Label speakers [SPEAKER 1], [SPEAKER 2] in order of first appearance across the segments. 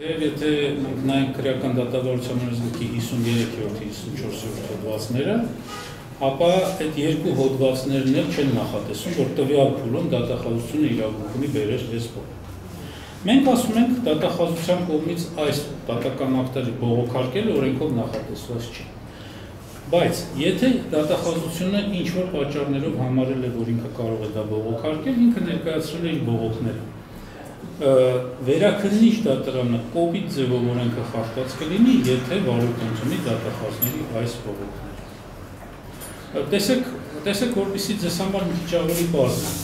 [SPEAKER 1] Եթե մենք նայենք քրեական դատավարության օրենսգրքի 53-54-րդ հոդվածները, ապա այդ երկու հոդվածներն էլ չեն նախատեսում, որ տվյալ փուլում դատախազությունը իրավունք ունի բերել դեսպոտ։ Մենք ասում ենք դատախազության կողմից այս դատական ակտերի բողոքարկելը օրենքով նախատեսված չի։ Բայց եթե դատախազությունը ինչ-որ պատճառներով համարել է, որ ինքը կարող է դա բողոքարկել, ինքը ներկայացրել է իր բողոքները։ Վերաքննիչ դատարանը կոպիտ ձևով օրենքը խախտած կլինի, եթե վարույթ ընդունի դատախազների այս բողոքները։ Տեսեք, որպեսզի ձեզ համար մի քիչ ավելի պարզ է։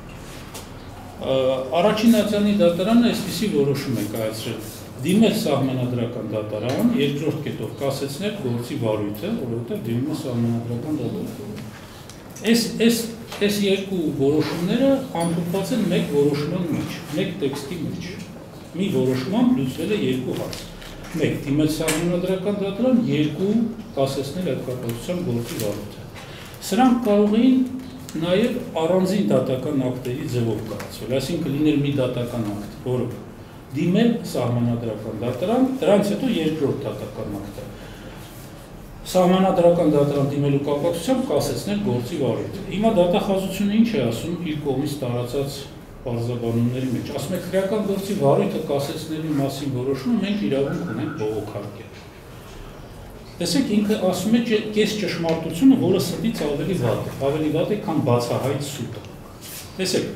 [SPEAKER 1] Առաջին ատյանի դատարանը այսպիսի որոշում է կայացրել. դիմել սահմանադրական դատարան, երկրորդ կետով կասեցնել գործի վարույթը, որովհետև դիմում է սահմանադրական դատարան։ Այս երկու որոշումները ամփոփված են մեկ որոշման մեջ, մեկ տեքստի մեջ։ Մի որոշմամբ լուծվել է երկու հարց։ Մեկ դիմել սահմանադրական դատարան, երկու կասեցնել այդ կապակցությամբ գործի վարույթը։ Սրանք կարող էին նաև առանձին դատական ակտերի ձևով կայացվել, այսինքն լինել մի դատական ակտ, որը դիմել սահմանադրական դատարան, դրանից հետո երկրորդ դատական ակտը։ Սահմանադրական դատարան դիմելու կապակցությամբ կասեցնել գործի վարույթը։ Հիմա դատախազությունը ինչ է ասում իր կողմից տարածած պարզաբանումների մեջ։ Ասում է քրեական գործի վարույթը կասեցնելու մասին որոշումը մենք իրավունք ունենք բողոքարկել։ Տեսեք, ինքը ասում է կես ճշմարտությունը, որը ստից ավելի վատ է, քան բացահայտ սուտը։ Տեսեք,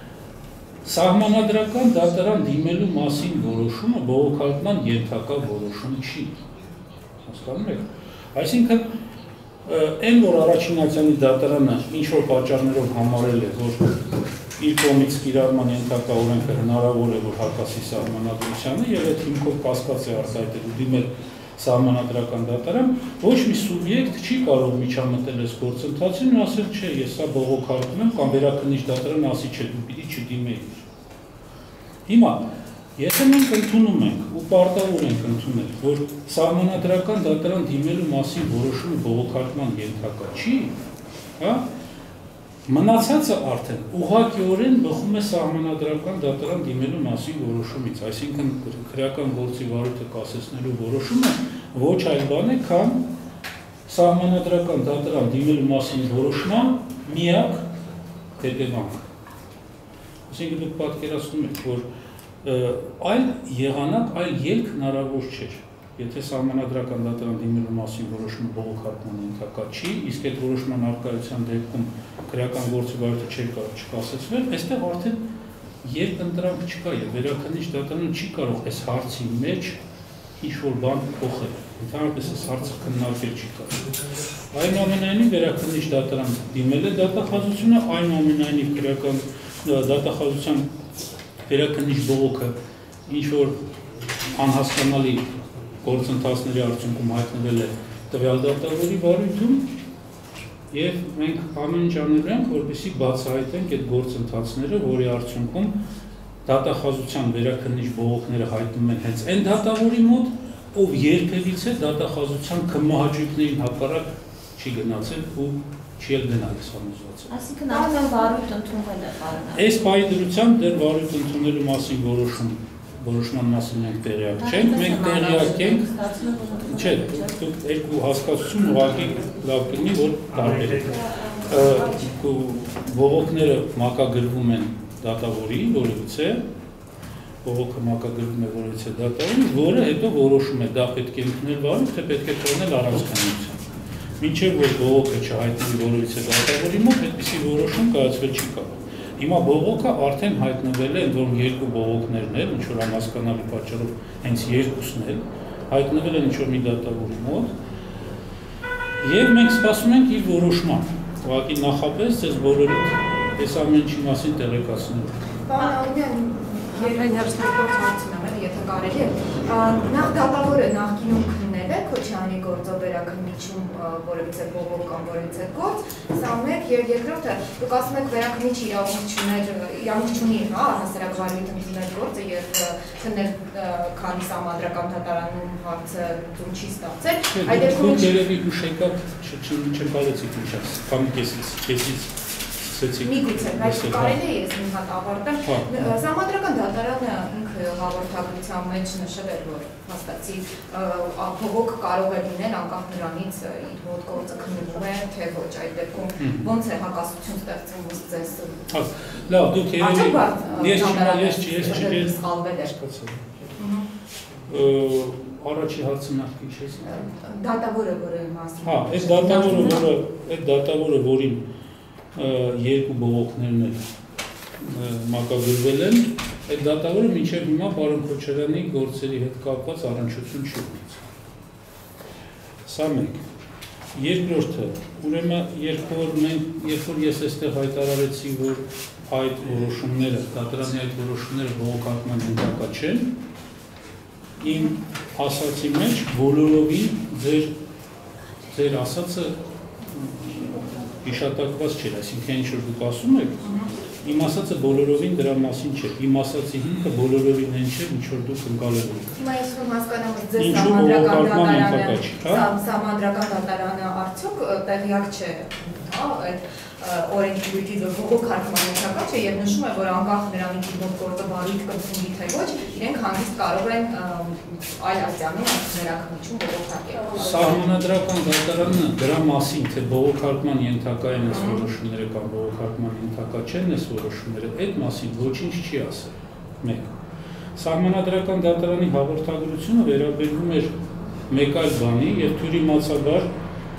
[SPEAKER 1] սահմանադրական դատարան դիմելու մասին որոշումը բողոքարկման ենթակա որոշում չի։ Հասկանում եք։ Այսինքն, այն որ առաջին ատյանի դատարանը ինչ-որ պատճառներով համարել է, որ իր կողմից կիրառման ենթակա օրենքը հնարավոր է, որ հակասի սահմանադրությանը, եւ այդ հիմքով կասկած է արտահայտել ու դիմել սահմանադրական դատարան, ոչ մի սուբյեկտ չի կարող միջամտել այս գործընթացին ու ասել, չէ, ես սա բողոքարկում եմ, կամ վերաքննիչ դատարան ասի, չէ, դու պիտի չդիմեիր։ Հիմա, եթե մենք ընդունում ենք ու պարտավոր ենք ընդունել, որ սահմանադրական դատարան դիմելու մասին որոշումը բողոքարկման ենթակա չի, հա, մնացածը արդեն ուղղակիորեն բխում է սահմանադրական դատարան դիմելու մասին որոշումից, այսինքն քրեական գործի վարույթը կասեցնելու որոշումը ոչ այլ բան է, քան սահմանադրական դատարան դիմելու մասին որոշման միակ հետևանք։ Այսինքն դուք պատկերացնում եք, որ այլ եղանակ, այլ ելք հնարավոր չէր, եթե սահմանադրական դատարան դիմելու մասին որոշումը բողոքարկման ենթակա չի, իսկ այդ որոշման առկայության դեպքում քրեական գործի վարույթը չէր կարող չկասեցվել, այստեղ արդեն երկընտրանք չկա եւ վերաքննիչ դատարանը չի կարող այս հարցի մեջ ինչ-որ բան փոխել։ Ընդհանրապես այս հարցը քննարկել չի կարող։ Այնուամենայնիվ վերաքննիչ դատարան դիմել է դատախազությունը, այնուամենայնիվ քրեական դատախազության վերաքննիչ բողոքը ինչ-որ անհասկանալի գործընթացների արդյունքում հայտնվել է տվյալ դատավորի վարույթում եւ մենք ամեն ինչ անելու ենք, որպեսզի բացահայտենք այդ գործընթացները, որի արդյունքում դատախազության վերաքննիչ բողոքները հայտնում են հենց այն դատավորի մոտ, ով երբևիցե դատախազության քմահաճույքներին հակառակ չի գնացել ու չի էլ գնալ այս համոզվածը։
[SPEAKER 2] Այսինքն արդեն վարույթ ընդունվել է պարոն։
[SPEAKER 1] Այս պահի դրությամբ դեռ վարույթ ընդունելու մասին որոշման մասին մենք տեղյակ չենք, մենք տեղյակ ենք, չէ, դուք երկու հասկացություն ուղղակի լավ կլինի, որ տարբեր են։ Բողոքները մակագրվում են դատավորի, որևիցե, բողոքը մակագրվում է որևիցե դատավորի, որը հետո որոշում է, դա պետք է ընդունել վարույթ, թե պետք է թողնել առանցքայնություն։ Մինչև որ բողոքը չհայտնվի որևիցե դատավորի մոտ, այդպիսի որոշում կայացվել չի կարող։ Հիմա բողոքը արդեն հայտնվել է, ընդ որում երկու բողոքներն էլ, ինչ-որ անհասկանալի պատճառով հենց երկուսն էլ, հայտնվել են ինչ-որ մի դատավորի մոտ, եւ մենք սպասում ենք իր որոշման։ Ուղղակի նախապես ձեզ բոլորիդ այս ամեն ինչի մասին տեղեկացնելու։
[SPEAKER 3] Պարոն Ալիյան, երկրային հերթական հարցն է, եթե կարելի է։ Նախ դատավորը նախկինում քննել է Քոչյանի գործով վերաքննիչում որևիցե բողոք կամ որևիցե գործ, սա մեկ, եւ երկրորդը դուք ասում եք վերաքննիչ իրավունք չունի, հա, առհասարակ վարույթ ընդունել գործը եւ քննել, քանի սահմանադրական դատարանում հարցը դու չի ստացել։ Այդ դեպքում երևի հուշեկավ չկարեցիք ինչպես, քանի կեսից
[SPEAKER 1] սկսեցիք։
[SPEAKER 3] Միգուցե, բայց կարելի է ես մի հատ ավարտեմ։ Սահմանադրական դատարանը ինքը հաղորդագրության մեջ նշել էր, որ հաստատի փողոք կարող է լինել անկախ նրանից իր մոտ գործը քննվում է, թե ոչ, այդ դեպքում ոնց է հակասություն ստեղծվում ձեզ։
[SPEAKER 1] Լավ, դուք առաջի հարցը նախ քիչ
[SPEAKER 3] դատավորը, որը մասին։
[SPEAKER 1] Հա, այդ դատավորը, որին երկու բողոքներն էլ մակագրվել են, այդ դատավորը մինչև հիմա պարոն Քոչարյանի գործերի հետ կապված առնչություն չի ունեցել։ Սա մեկ։ Երկրորդը, ուրեմն երբ որ ես այստեղ հայտարարեցի, որ այդ որոշումները, դատարանի այդ որոշումները բողոքարկման ենթակա չեն, իմ ասացի մեջ բոլորովին ձեր ասածը հիշատակված չէր, այսինքն ինչ որ դուք ասում եք, իմ ասածը բոլորովին դրա մասին չէ, իմ ասացի հիմքը բոլորովին այն չէ, ինչ որ դուք ընկալել եք։
[SPEAKER 3] Հիմա ես ում հասկանամ, որ ձեր սահմանադրական դատարանը արդյոք տեղյակ չէ, հա, այդ օրենքի դույթից բողոքարկման ենթակա չէ եւ նշում է, որ անկախ նրանից մոտ գործը բարիք կնցնի թե ոչ, իրենք հանգիստ կարող են այլ արտյանում ներակնություն բողոքարկել։
[SPEAKER 1] Սահմանադրական դատարանը դրա մասին, թե բողոքարկման ենթակա են այս որոշումները կամ բողոքարկման ենթակա չեն այս որոշումները, այդ մասին ոչինչ չի ասել։ Մեկ։ Սահմանադրական դատարանի հաղորդագրությունը վերաբերվում էր մեկ այլ բանի եւ թյուրիմացաբար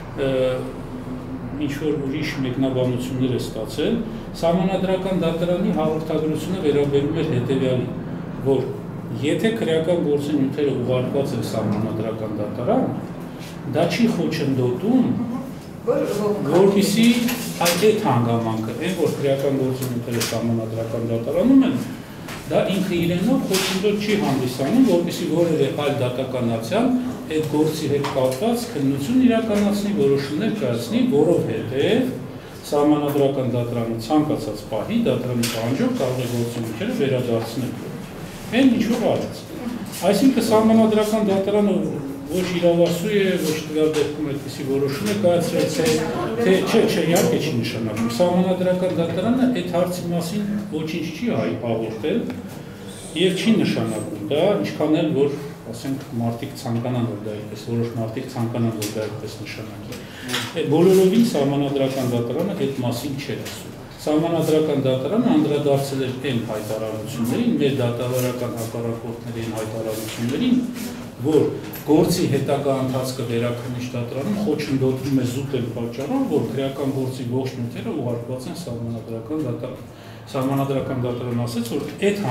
[SPEAKER 1] ինչ որ ուրիշ մեկնաբանություններ է ստացել, սահմանադրական դատարանի հաղորդագրությունը վերաբերում էր հետևյալին, որ եթե քրեական գործի նյութերը ուղարկված են սահմանադրական դատարան, դա չի խոչընդոտում, որպեսզի այդ հանգամանքը, այն որ քրեական գործի նյութերը սահմանադրական դատարանում են, դա ինքը իրենով խոչընդոտ չի հանդիսանում, որպեսզի որևէ այլ դատականացիան այդ գործի հետ կապված քննություն իրականացնի, որոշումներ կայացնի, որովհետև սահմանադրական դատարանը ցանկացած պահի դատարանի պահանջով կարող է գործի նյութերը վերադարձնել։ Այն ինչ որ արեց։ Այսինքն սահմանադրական դատարանը ոչ իրավասու է, ոչ տվյալ դեպքում այդպիսի որոշում է կայացրել, թե չէ, իհարկե չի նշանակում։ Սահմանադրական դատարանը այդ հարցի մասին ոչինչ չի հաղորդել եւ չի նշանակում դա, ինչքան էլ որ ասենք մարդիկ ցանկանան որ դա այդպես, որոշ մարդիկ ցանկանան որ դա այդպես նշանակի։ Բոլորովին սահմանադրական դատարանը այդ մասին չէր ասում։ Սահմանադրական դատարանը անդրադարձել էր այն հայտարարություններին, մեր դատավարական հակառակորդների հայտարարություններին, որ գործի հետագա ընթացքը վերաքննիչ դատարանում խոչընդոտվում է զուտ այն պատճառով, որ քրեական գործի ողջ նյութերը ուղարկված են սահմանադրական դատարան։ Սահմանադրական դատարանը ասաց, որ այդ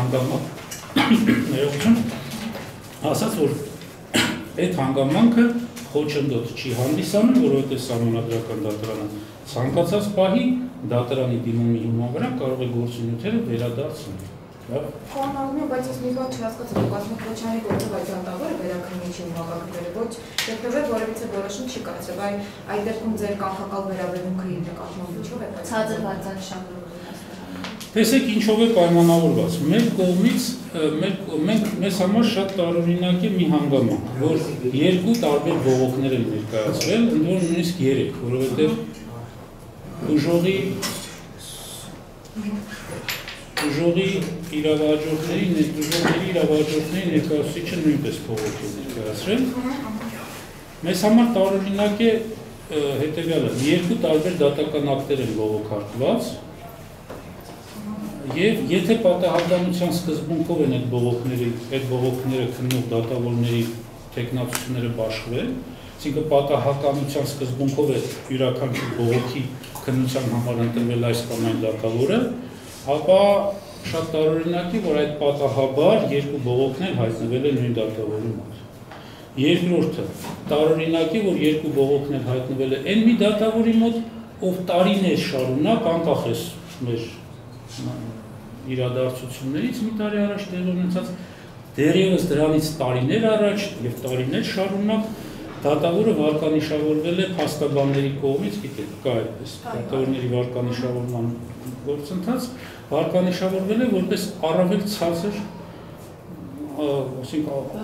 [SPEAKER 1] հանգամանքը խոչընդոտ չի հանդիսանում, որովհետև սահմանադրական դատարանը ցանկացած պահի դատարանի դիմումի հիման վրա կարող է գործի նյութերը վերադարձնել։
[SPEAKER 3] Կանալում, բայց ես մի բան չհասկացա, դուք ասում եք Քոչարյանի գործը, բայց դատավորը վերաքննիչի ուղղակագրել է, ոչ երբևէ որևիցե որոշում չի կայացրել, այդ դեպքում ձեր կանխակալ վերաբերմունքը իր նկատմամբ ինչով է
[SPEAKER 2] ցածր վարձանշաններով։
[SPEAKER 1] Տեսեք ինչով է պայմանավորված։ Մեր կողմից մեզ համար շատ տարօրինակ է մի հանգամանք, որ երկու տարբեր բողոքներ են ներկայացվել, ընդ որում նույնիսկ 3, որովհետև ուժողի իրավահաջորդների ներկայացուցիչը նույնպես բողոք է ներկայացրել։ Մեզ համար տարօրինակ է հետևյալը, երկու տարբեր դատական ակտեր են բողոքարկված, եւ եթե պատահականության սկզբունքով են այդ բողոքները քննող դատավորների տեխնացությունները բաշխվել, այսինքն պատահականության սկզբունքով է յուրաքանչյուր բողոքի քննության համար ընտրվել այս կամ այն դատավորը, ապա շատ տարօրինակ է, որ այդ պատահաբար երկու բողոքներ հայտնվել են նույն դատավորի մոտ։ Երկրորդը տարօրինակ է, որ երկու բողոքներ հայտնվել է այն մի դատավորի մոտ, ով տարիներ շարունակ անկախ է մեր իրադարձություններից մի տարի առաջ տեղի ունեցած դեռևս դրանից տարիներ առաջ եւ տարիներ շարունակ դատավորը վարկանիշավորվել է փաստաբանների կողմից, գիտեք, կա այդպես դատավորների վարկանիշավորման գործընթաց, վարկանիշավորվել է որպես առավել ցածր,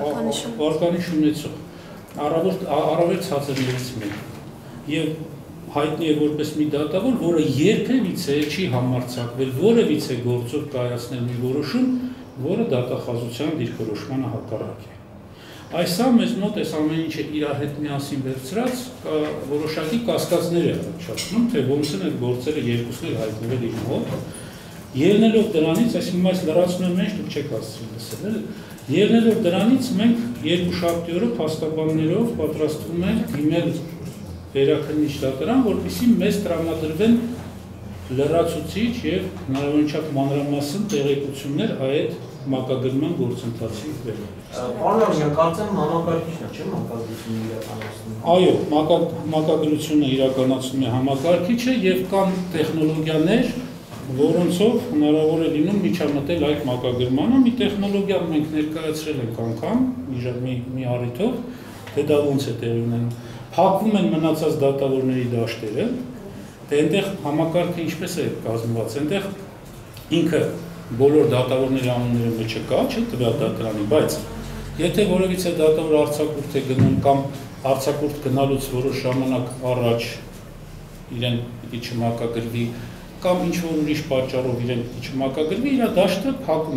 [SPEAKER 1] վարկանիշ ունեցող, առավել ցածրներից մեկը եւ հայտնի է որպես մի դատավոր, որը երբևիցե չի համարձակվել որևիցե գործով կայացնել մի որոշում, որը դատախազության դիրքորոշմանը հակառակ է։ Այսա մեզ մոտ այս ամեն ինչը իր հետ միասին վերցրած որոշակի կասկածներ է առաջացնում, թե ոնց են այդ գործերը երկուսն էլ հայտնվել իր մոտ։ Ելնելով դրանից, այսինքն այս լրացնում մեջ դուք չեք հասցրել լսել, ելնելով դրանից մենք երկուշաբթի օրը փաստաբաններով պատրաստվում ենք դիմել վերաքննիչ դատարան, որպեսզի մեզ տրամադրվեն լրացուցիչ եւ հնարավորինչափ մանրամասն տեղեկություններ այդ մակագրման գործընթացի վերաբերյալ։
[SPEAKER 4] Պարոն Արոյան, կարծեմ համակարգիչն է, չէ՞, մակագրությունը իրականացնում։
[SPEAKER 1] Այո, մակագրությունը իրականացնում է համակարգիչը եւ կան տեխնոլոգիաներ, որոնցով հնարավոր է լինում միջամտել այդ մակագրմանը։ Մի տեխնոլոգիան մենք ներկայացրել ենք անգամ մի առիթով, թե դա ոնց է տեղի ունենում։ Փակվում են մնացած դատավորների դաշտերը, թե այնտեղ համակարգը ինչպես է կազմված, այնտեղ ինքը բոլոր դատավորների անունները մեջը կա, չէ՞ տվյալ դատարանի, բայց եթե որևիցե դատավոր արձակուրդ է գնում կամ արձակուրդ գնալուց որոշ ժամանակ առաջ իրեն պիտի չմակագրվի կամ ինչ-որ ուրիշ պատճառով իրեն պիտի չմակագրվի, իր դաշտը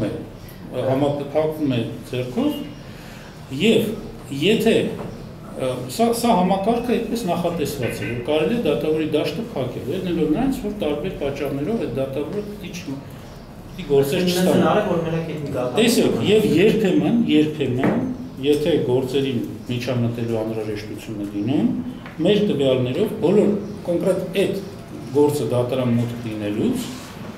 [SPEAKER 1] փակվում է ձեռքով եւ եթե սա համակարգը այդպես նախատեսված է, որ կարելի է դատավորի դաշտը փակել, ելնելով նրանից, որ տարբեր պատճառներով այդ դատավորը պիտի գործեր չստանա։ Տեսեք, եւ երբեմն, եթե գործերին միջամտելու անհրաժեշտություն է լինում, մեր տվյալներով բոլոր կոնկրետ այդ գործը դատարան մոտ լինելուց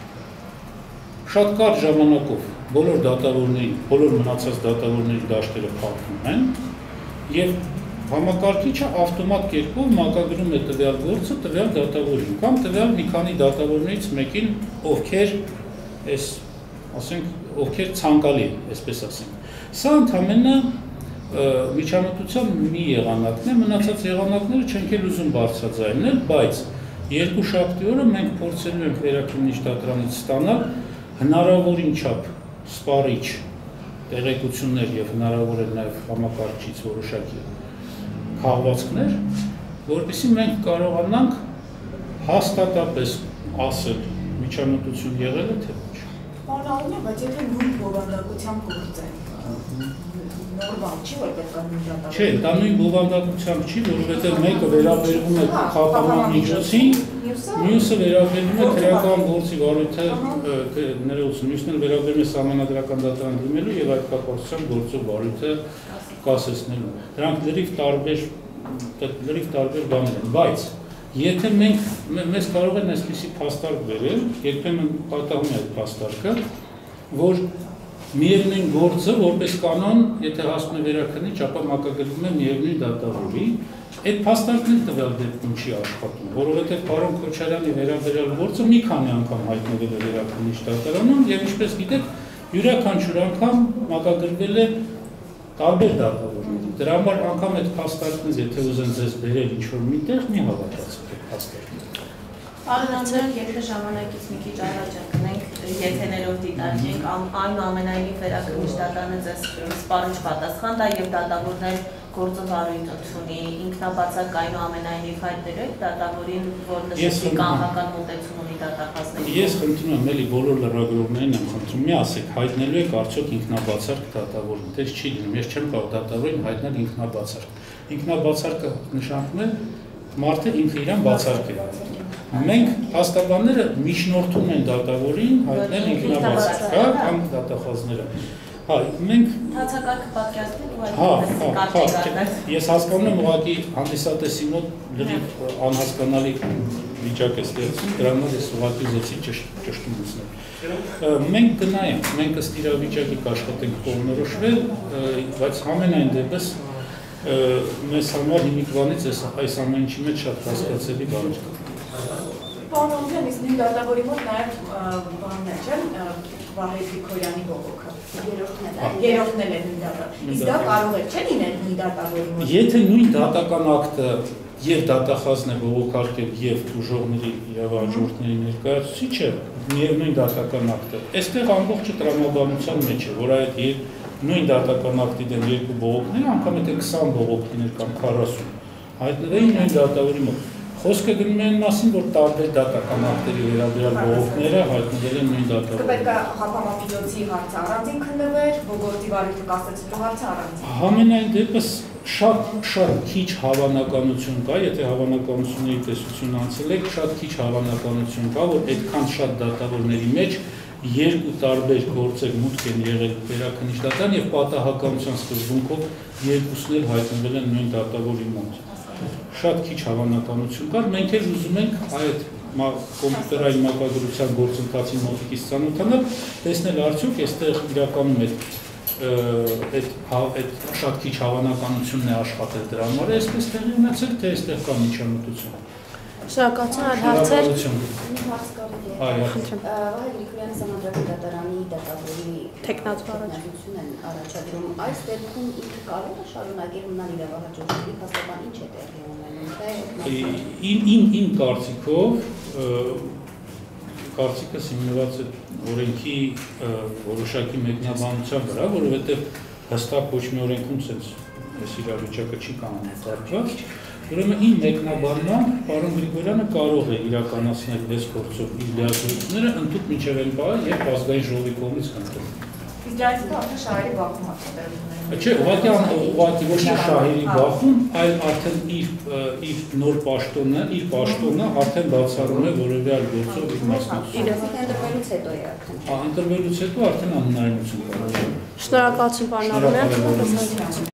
[SPEAKER 1] շատ կարճ ժամանակով բոլոր դատավորների, բոլոր մնացած դատավորների դաշտերը փակվում են եւ համակարգիչը ավտոմատ կերպով մակագրում է տվյալ գործը տվյալ դատավորին կամ տվյալ մի քանի դատավորներից մեկին, ովքեր ովքեր ցանկալի են, այսպես ասենք։ Սա ընդհանրապես միջամտության մի եղանակն է, մնացած եղանակները չենք էլ ուզում բարձրաձայնել, բայց երկուշաբթի օրը մենք փորձելու ենք վերաքննիչ դատարանից ստանալ հնարավորին չափ սպառիչ տեղեկություններ եւ հնարավոր է նաեւ համակարգիչից որոշակի քաղվածքներ, որպեսզի մենք կարողանանք հաստատապես ասել միջամտություն եղել է թե ոչ։
[SPEAKER 3] Պարոն Արոյան, բայց եթե նույն բովանդակությամբ գործ է, նորմալ չի, որ պետք է նույն դատավորը։
[SPEAKER 1] Չէ, դա նույն բովանդակությամբ չի, որովհետև մեկը վերաբերվում է խափանման միջոցին, մյուսը վերաբերվում է քրեական գործի վարույթը, մյուսն էլ վերաբերվում է սահմանադրական դատարան դիմելու եւ այդ կապակցությամբ գործով վարույթը կասեցնելու։ Դրանք լրիվ տարբեր բաներ են, բայց եթե մեզ կարող են այսպիսի փաստարկ բերել, երբեմն պատահում է այդ փաստարկը, որ միևնույն գործը, որպես կանոն, եթե հասնում է վերաքննիչ, ապա մակագրվում է միևնույն դատավորի, այդ փաստարկն տվյալ դեպքում չի աշխատում, որովհետև պարոն Քոչարյանի վերաբերյալ գործը մի քանի անգամ հայտնվել է վերաքննիչ դատարանում եւ ինչպես գիտեք, յուրաքանչյուր անգամ մակագրվել է տարբեր դատավորների։ Դրա համար անգամ այդ փաստարկներից, եթե ուզեն ձեզ բերել ինչ-որ միտեղ, մի հավատացեք այդ փաստարկին։
[SPEAKER 2] Պարոն, եթե ժամանակից մի քիչ առաջ ընկնենք, եթեներով դիտարկենք, այնուամենայնիվ վերաքննիչ դատարանը ձեզ սպառիչ պատասխան տա եւ դատավորներ գործով առույթ ընդունի, ինքնաբացակ այնուամենայնիվ հայտնել եք դատավորին, որ նշեցի կանխական մոտեցում ունի դատախազների։
[SPEAKER 1] Ես խնդրում եմ էլի բոլոր լրագրողներին եմ խնդրում, մի ասեք, հայտնելու եք արդյոք ինքնաբացարկ դատավորին, դες չի լինում, ես չեմ կարող դատավորին հայտնել ինքնաբացարկ։ Ինքնաբացարկը նշանակում է մարդը ինքը իրան բացարկել է։ Մենք փաստաբանները միջնորդում են դատավորին հայտնել ինքնաբացարկը կամ դատախազները։ Հա, մենք
[SPEAKER 2] Հացակարգը պատկերացնել ու
[SPEAKER 1] այլ ես հասկանում եմ ուղղակի հանդիսատեսի մոտ լրիվ անհասկանալի վիճակ է ստեղծում, դրա համար ես ուղղակի ուզեցի ճշտում ունեցնել։ Մենք գնայինք, մենք ըստ իրավիճակի կաշխատենք կողմնորոշվել, բայց համենայն դեպս մեզ համար հիմիկվանից այս ամեն ինչի մեջ շատ հասկացելի բան կա։
[SPEAKER 3] Պարոն Արոյան, իսկ նույն դատավորի մոտ նաև բանն է, չէ՞, Վահե Գրիգորյանի բողոքը։ Երրորդն է նույն դատավորի։ Իսկ դա կարող է չէ՞ լինել նույն դատավորի մոտ։
[SPEAKER 1] Եթե նույն դատական ակտը եւ դատախազն է բողոքարկել եւ ուժողների եւ հաջորդների ներկայացուցիչը, միևնույն դատական ակտը, այստեղ ամբողջը տրամաբանության մեջ է, որ այդ նույն դատական ակտի դեմ երկու բողոքներ, անգամ եթե 20 բողոք լիներ կամ 40, հայտնվեին նույն դատավորի մոտ։ Խոսքը գնում է այն մասին, որ տարբեր դատական ակտերի վերաբերյալ բողոքները հայտնվել են նույն դատավորում։
[SPEAKER 3] Պետք է հապամապիլոցի հարցը առանձին քննվեր, ողորտի վարույթը կասեցնելու հարցը առանձին։
[SPEAKER 1] Համենայն դեպս շատ քիչ հավանականություն կա, եթե հավանականությունների տեսություն անցել եք, շատ քիչ հավանականություն կա, որ այդքան շատ դատավորների մեջ երկու տարբեր գործեր մուտք են եղել վերաքննիչական եւ պատահականության սկզբունքով երկուսն էլ հայտնվել են նույն դատավորի մոտ։ Շատ քիչ հավանականություն կար, մենք էլ ուզում ենք այդ կոմպյուտերային մակագրության գործընթացի մոտիկից ծանոթանալ, տեսնել արդյոք այստեղ իրականում այդ շատ քիչ հավանականությունն է աշխատել դրա համար, այսպես տեղի ունեցել, թե այստեղ կա միջամտություն։
[SPEAKER 5] Շնորհակալություն, այլ հարցեր։
[SPEAKER 3] Հարց կարելի է։ Վահե Գրիգորյանը Սահմանադրական դատարանի դատավորի
[SPEAKER 5] Թեկնածու
[SPEAKER 3] են առաջադրում։ Այս դեպքում ինքը կարող է շարունակել մնալ իրավահաջորդի հաստատան ինչ է տեղի ունենում, թե
[SPEAKER 1] Իմ կարծիքս հիմնված է օրենքի որոշակի մեկնաբանության վրա, որովհետև հստակ ոչ մի օրենքում այս իրավիճակը չի կանոնադրված։ Ուրեմն իմ մեկնաբանմամբ պարոն Գրիգորյանը կարող է իրականացնել այս գործով իր լիազորությունները ընդհանուր մինչև այն բանը, երբ ազգային ժողովի կողմից կընտրվի։
[SPEAKER 3] Իսկ դրանից արդեն շահերի բախում է։
[SPEAKER 1] Չէ, ուղղակի ոչ թե շահերի բախում, այլ արդեն իր նոր պաշտոնը, իր պաշտոնը արդեն բացառում է որևէ այլ գործով իր մասնակցությունը։
[SPEAKER 3] Ընտրվելուց հետո է արդեն։
[SPEAKER 1] Ընտրվելուց հետո արդեն անհնարինություն կա։
[SPEAKER 5] Շնորհակալություն, պարոն Արոնյան։